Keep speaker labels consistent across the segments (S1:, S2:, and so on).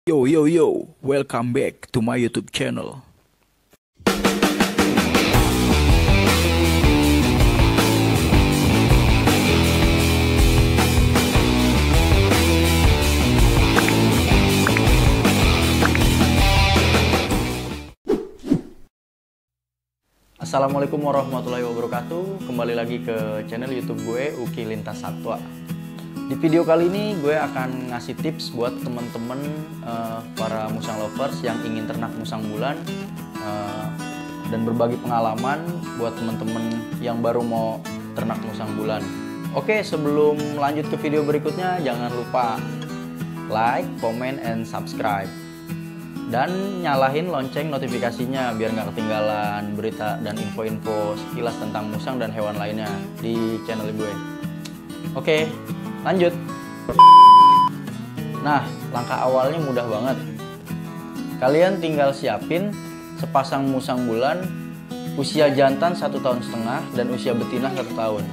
S1: Yo yo yo, welcome back to my YouTube channel.
S2: Assalamualaikum warahmatullahi wabarakatuh. Kembali lagi ke channel YouTube gue, Uki Lintas Satwa. Di video kali ini gue akan ngasih tips buat temen-temen para musang lovers yang ingin ternak musang bulan, dan berbagi pengalaman buat temen-temen yang baru mau ternak musang bulan. Oke, sebelum lanjut ke video berikutnya, jangan lupa like, comment, and subscribe. Dan nyalahin lonceng notifikasinya biar nggak ketinggalan berita dan info-info sekilas tentang musang dan hewan lainnya di channel gue. Oke, lanjut. Nah, langkah awalnya mudah banget. Kalian tinggal siapin sepasang musang bulan usia jantan 1,5 tahun dan usia betina 1 tahun.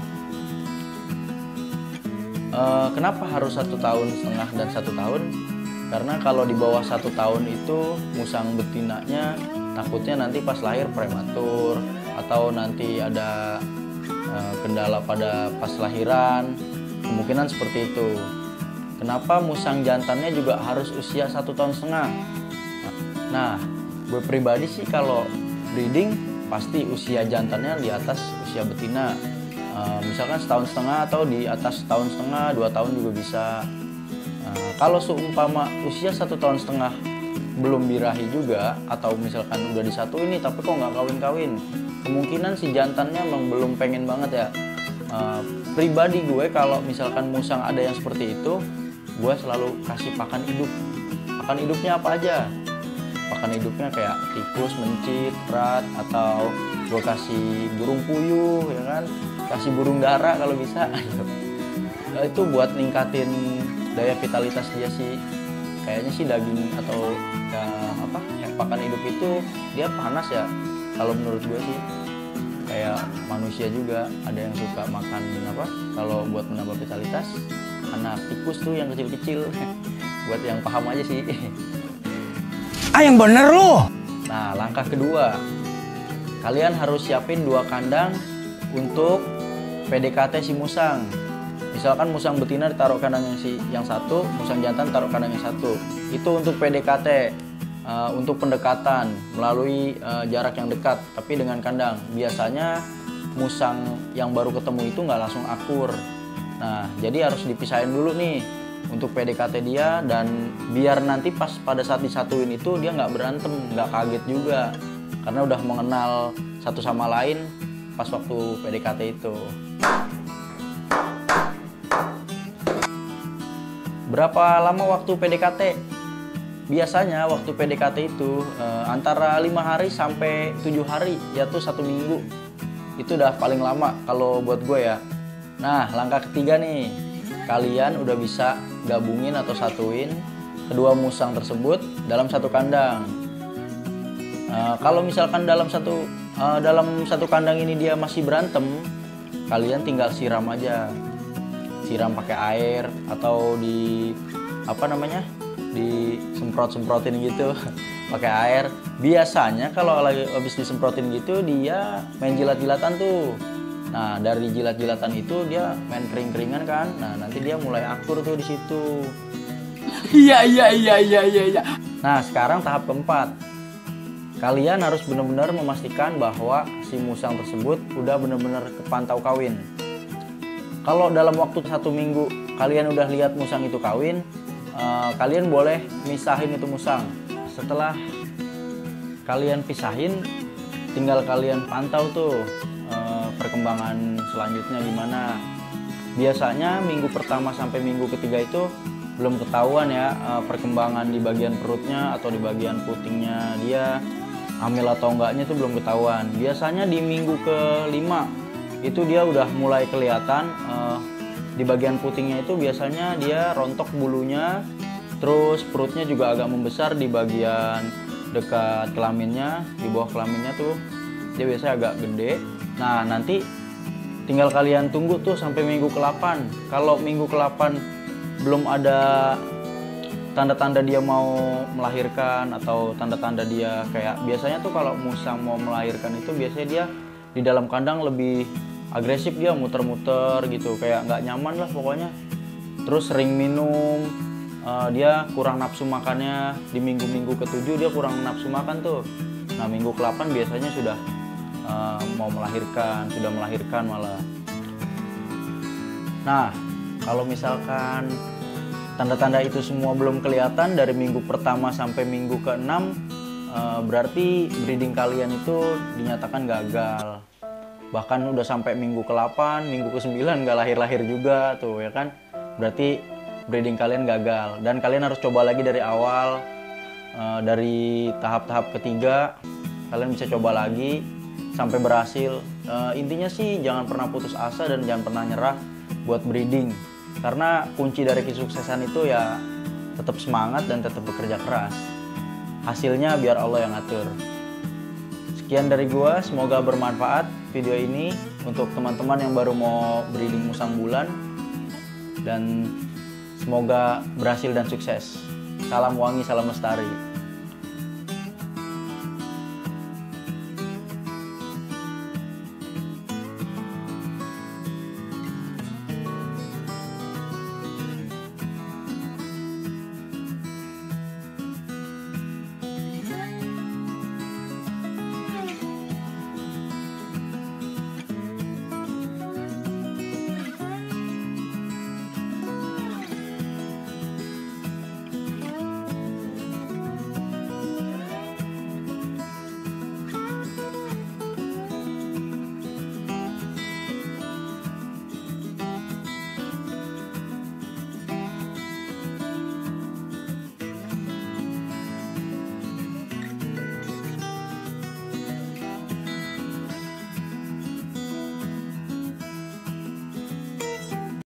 S2: Kenapa harus 1,5 tahun dan 1 tahun? Karena kalau di bawah 1 tahun itu musang betinanya takutnya nanti pas lahir prematur atau nanti ada kendala pada pas lahiran, kemungkinan seperti itu. Kenapa musang jantannya juga harus usia 1,5 tahun? Nah, gue pribadi sih kalau breeding pasti usia jantannya di atas usia betina. Misalkan 1,5 tahun atau di atas 1,5 tahun, 2 tahun juga bisa. Kalau seumpama usia 1,5 tahun belum birahi juga, atau misalkan udah disatuin nih tapi kok nggak kawin-kawin, kemungkinan si jantannya emang belum pengen banget ya. Pribadi gue kalau misalkan musang ada yang seperti itu, gue selalu kasih pakan hidup. Pakan hidupnya apa aja? Pakan hidupnya kayak tikus, mencit, rat, atau gue kasih burung puyuh, ya kan? Kasih burung dara kalau bisa. Itu buat ningkatin daya vitalitas dia sih. Kayaknya sih daging atau ya, pakan hidup itu dia panas ya. Kalau menurut gue sih kayak manusia juga ada yang suka makan kalau buat menambah vitalitas, anak tikus tuh yang kecil-kecil. Buat yang paham aja sih.
S1: Yang bener lu.
S2: Nah, langkah kedua, kalian harus siapin 2 kandang untuk PDKT si musang. Misalkan musang betina ditaruh kandang yang satu, musang jantan taruh kandang yang satu. Itu untuk PDKT, untuk pendekatan melalui jarak yang dekat, tapi dengan kandang. Biasanya musang yang baru ketemu itu nggak langsung akur. Nah, jadi harus dipisahin dulu nih untuk PDKT dia, dan biar nanti pas pada saat disatuin itu dia nggak berantem, nggak kaget juga, karena udah mengenal satu sama lain pas waktu PDKT itu. Berapa lama waktu PDKT? Biasanya waktu PDKT itu antara 5 hari sampai 7 hari, yaitu 1 minggu. Itu udah paling lama kalau buat gue ya. Nah, langkah ketiga nih, kalian udah bisa gabungin atau satuin kedua musang tersebut dalam satu kandang. Kalau misalkan dalam satu kandang ini dia masih berantem, kalian tinggal siram aja. Siram pakai air atau disemprot-semprotin gitu pakai air. Biasanya kalau lagi habis disemprotin gitu dia main jilat-jilatan tuh. Nah, dari jilat-jilatan itu dia main kering-keringan kan. Nah, nanti dia mulai akur tuh di situ.
S1: Iya.
S2: Nah, sekarang tahap keempat. Kalian harus benar-benar memastikan bahwa si musang tersebut udah benar-benar kepantau kawin. Kalau dalam waktu 1 minggu kalian udah lihat musang itu kawin, kalian boleh misahin itu musang. Setelah kalian pisahin, tinggal kalian pantau tuh perkembangan selanjutnya gimana. Biasanya minggu pertama sampai minggu ketiga itu belum ketahuan ya perkembangan di bagian perutnya atau di bagian putingnya dia hamil atau enggaknya itu belum ketahuan. Biasanya di minggu ke-5 itu dia udah mulai kelihatan di bagian putingnya itu biasanya dia rontok bulunya, terus perutnya juga agak membesar di bagian dekat kelaminnya, di bawah kelaminnya tuh dia biasanya agak gede. Nah, nanti tinggal kalian tunggu tuh sampai minggu ke-8. Kalau minggu ke-8 belum ada tanda-tanda dia mau melahirkan atau tanda-tanda dia kayak biasanya tuh kalau musang mau melahirkan itu biasanya dia di dalam kandang lebih agresif, dia muter-muter gitu, kayak nggak nyaman lah pokoknya. Terus sering minum, dia kurang nafsu makannya. Di minggu-minggu ke-7 dia kurang nafsu makan tuh. Nah minggu ke-8 biasanya sudah mau melahirkan, sudah melahirkan malah. Nah kalau misalkan tanda-tanda itu semua belum kelihatan dari minggu pertama sampai minggu ke-6, berarti breeding kalian itu dinyatakan gagal. Bahkan udah sampai minggu ke-8, minggu ke-9 nggak lahir-lahir juga tuh ya kan. Berarti breeding kalian gagal dan kalian harus coba lagi dari awal. Dari tahap-tahap ketiga kalian bisa coba lagi sampai berhasil. Intinya sih jangan pernah putus asa dan jangan pernah nyerah buat breeding. Karena kunci dari kesuksesan itu ya tetap semangat dan tetap bekerja keras. Hasilnya biar Allah yang ngatur. Sekian dari gua, semoga bermanfaat video ini untuk teman-teman yang baru mau breeding musang bulan. Dan semoga berhasil dan sukses. Salam wangi, salam lestari.